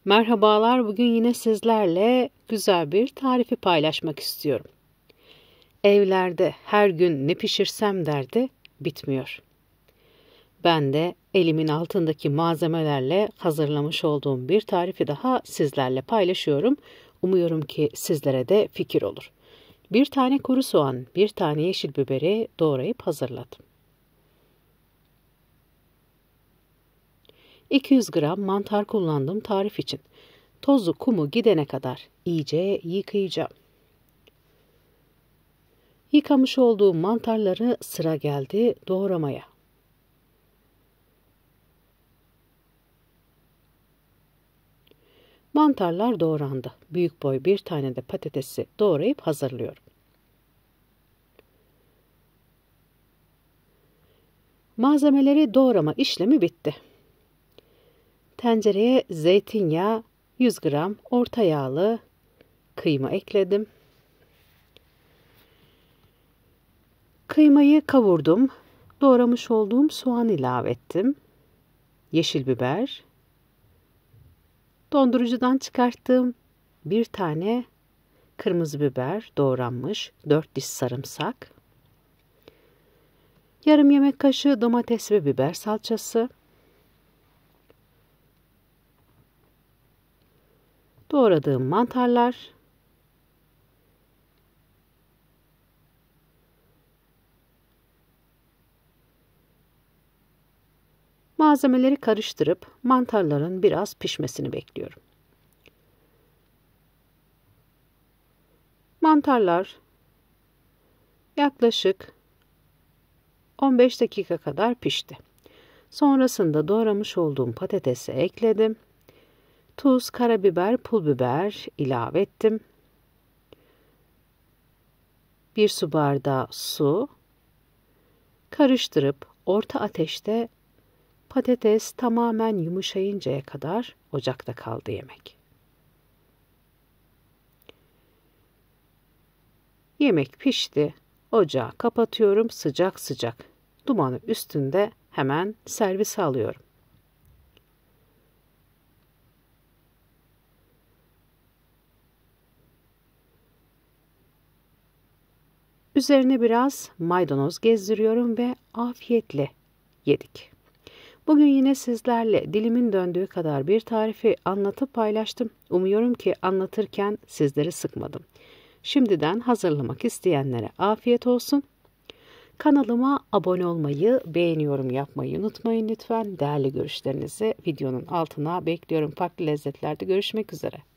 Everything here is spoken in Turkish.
Merhabalar, bugün yine sizlerle güzel bir tarifi paylaşmak istiyorum. Evlerde her gün ne pişirsem derdi bitmiyor. Ben de elimin altındaki malzemelerle hazırlamış olduğum bir tarifi daha sizlerle paylaşıyorum. Umuyorum ki sizlere de fikir olur. Bir tane kuru soğan, bir tane yeşil biberi doğrayıp hazırladım. 200 gram mantar kullandım tarif için. Tozu, kumu gidene kadar iyice yıkayacağım. Yıkamış olduğum mantarları sıra geldi doğramaya. Mantarlar doğrandı. Büyük boy bir tane de patatesi doğrayıp hazırlıyorum. Malzemeleri doğrama işlemi bitti. Tencereye zeytinyağı, 100 gram orta yağlı kıyma ekledim. Kıymayı kavurdum. Doğramış olduğum soğan ilave ettim. Yeşil biber. Dondurucudan çıkarttığım bir tane kırmızı biber doğranmış. 4 diş sarımsak. Yarım yemek kaşığı domates ve biber salçası. Doğradığım mantarlar. Malzemeleri karıştırıp mantarların biraz pişmesini bekliyorum. Mantarlar yaklaşık 15 dakika kadar pişti. Sonrasında doğramış olduğum patatesi ekledim. Tuz, karabiber, pul biber ilave ettim. 1 su bardağı su. Karıştırıp orta ateşte patates tamamen yumuşayıncaya kadar ocakta kaldı yemek. Yemek pişti. Ocağı kapatıyorum sıcak sıcak. Dumanı üstünde hemen servise alıyorum. Üzerine biraz maydanoz gezdiriyorum ve afiyetle yedik. Bugün yine sizlerle dilimin döndüğü kadar bir tarifi anlatıp paylaştım. Umuyorum ki anlatırken sizleri sıkmadım. Şimdiden hazırlamak isteyenlere afiyet olsun. Kanalıma abone olmayı, beğeni yorum yapmayı unutmayın lütfen. Değerli görüşlerinizi videonun altına bekliyorum. Farklı lezzetlerde görüşmek üzere.